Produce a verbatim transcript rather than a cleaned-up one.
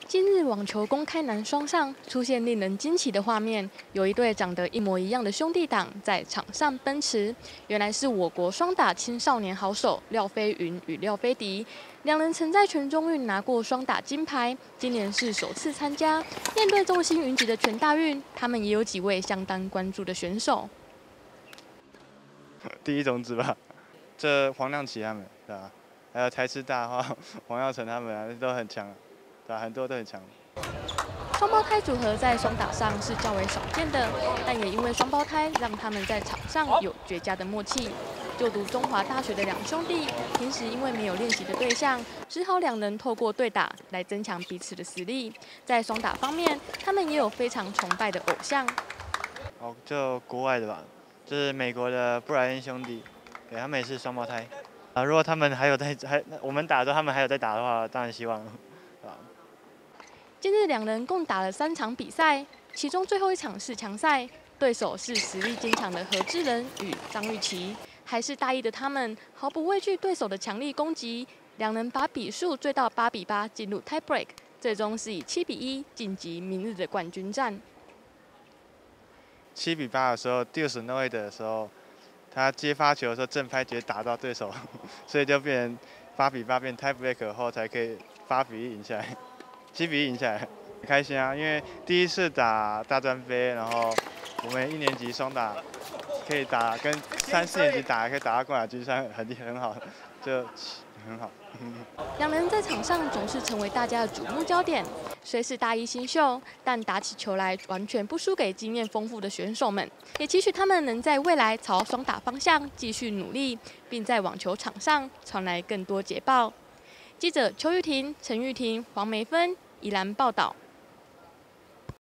近日网球公开男双上出现令人惊奇的画面，有一对长得一模一样的兄弟档在场上奔驰。原来是我国双打青少年好手廖飞云与廖飞迪，两人曾在全中运拿过双打金牌，今年是首次参加。面对众星云集的全大运，他们也有几位相当关注的选手。 第一种子吧，这黄亮琪他们，对吧？还有台师大的话，王耀成他们啊都很强，对吧？很多都很强。 双胞胎组合在双打上是较为少见的，但也因为双胞胎，让他们在场上有绝佳的默契。就读中华大学的两兄弟，平时因为没有练习的对象，只好两人透过对打来增强彼此的实力。在双打方面，他们也有非常崇拜的偶像。 哦，就国外的吧，就是美国的布莱恩兄弟，对，他们也是双胞胎。啊，如果他们还有在还我们打的时候，他们还有在打的话，当然希望，对吧？ 今日两人共打了三场比赛，其中最后一场是强赛，对手是实力坚强的何志仁与张玉琪。还是大一的他们毫不畏惧对手的强力攻击，两人把比数追到八比八，进入 tie break， 最终是以七比一晋级明日的冠军战。 七比八的时候 ，Deuce No hit 的时候，他接发球的时候正拍直接打到对手，所以就变成八比八变 tie break 后才可以八比一赢下来，七比一赢下来，很开心啊！因为第一次打大专杯，然后我们一年级双打可以打跟三四年级打，可以打到冠亚军赛，很很好，就很好。 两人在场上总是成为大家的瞩目焦点。虽是大一新秀，但打起球来完全不输给经验丰富的选手们。也期许他们能在未来朝双打方向继续努力，并在网球场上传来更多捷报。记者邱玉婷、陈玉婷、黄梅芬宜兰报道。